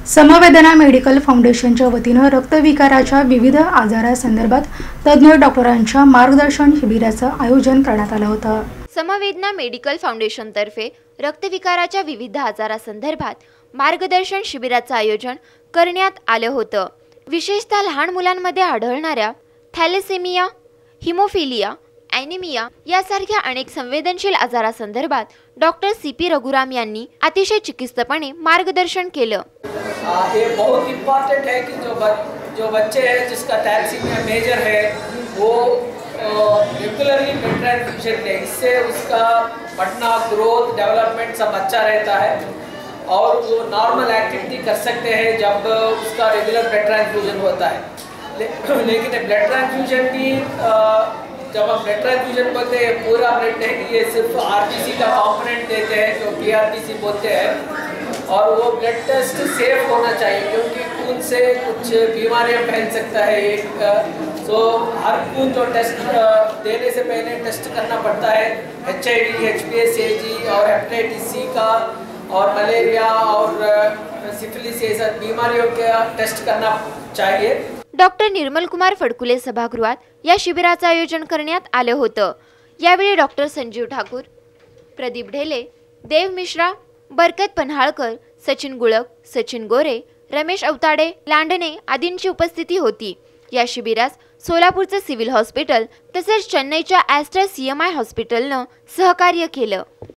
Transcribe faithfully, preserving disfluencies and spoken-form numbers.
समवेदना medical फाउंडेशनच्या वतीनं रक्तविकाराच्या विविध आजारांसंदर्भात तज्ञ डॉक्टरांच्या मार्गदर्शन शिबिराचं आयोजन करण्यात आलं होतं। समवेदना मेडिकल फाउंडेशनतर्फे रक्तविकाराच्या विविध आजारांसंदर्भात मार्गदर्शन शिबिराचं आयोजन करण्यात आलं होतं। विशेषतः लहान मुलांमध्ये आढळणाऱ्या थॅलेसेमिया, हिमोफिलिया, ॲनिमिया यासारख्या अनेक संवेदनशील आजारांसंदर्भात डॉक्टर सी पी रघुराम यांनी अतिशय चिकित्सकपणे मार्गदर्शन केलं। ये बहुत इम्पॉर्टेंट है कि जो बच, जो बच्चे हैं जिसका थैलेसीमिया मेजर है वो रेगुलरली ब्लड ट्रांसफ्यूजन लें, इससे उसका बढ़ना, ग्रोथ, डेवलपमेंट सब अच्छा रहता है और वो नॉर्मल एक्टिविटी कर सकते हैं जब उसका रेगुलर ब्लड ट्रांसफ्यूजन होता है। ले, लेकिन ब्लड ट्रांसफ्यूजन भी जब हम ब्लड ट्रांसफ्यूजन बोलते हैं पूरा ब्लड नहीं, ये सिर्फ आरबीसी का कंपोनेंट देते हैं जो पीआरबीसी बोलते हैं, और वो ब्लड टेस्ट सेफ होना चाहिए क्योंकि खून से कुछ बीमारियां फैल सकता है। एक सो हर खून जो टेस्ट देने से पहले टेस्ट करना पड़ता है, H I V, H P S A G और हेपेटाइटिस सी का और मलेरिया और सिफिलिस ये सब बीमारियों का टेस्ट करना चाहिए। डॉक्टर निर्मल कुमार फडकुले सभागृहात या शिबिराचं आयोजन करण्यात आलं होतं। यावेळी डॉक्टर संजीव ठाकूर, प्रदीप ढेले, देव मिश्रा, बरकत पन्हाळकर, सचिन गुळक, सचिन गोरे, रमेश अवताडे, लांडणे आदींची उपस्थिती होती। या शिबिरास सोलापूरचे सिव्हिल हॉस्पिटल तसेच चेन्नईच्या ॲस्ट्रा सी एम आय हॉस्पिटलनं सहकार्य केलं।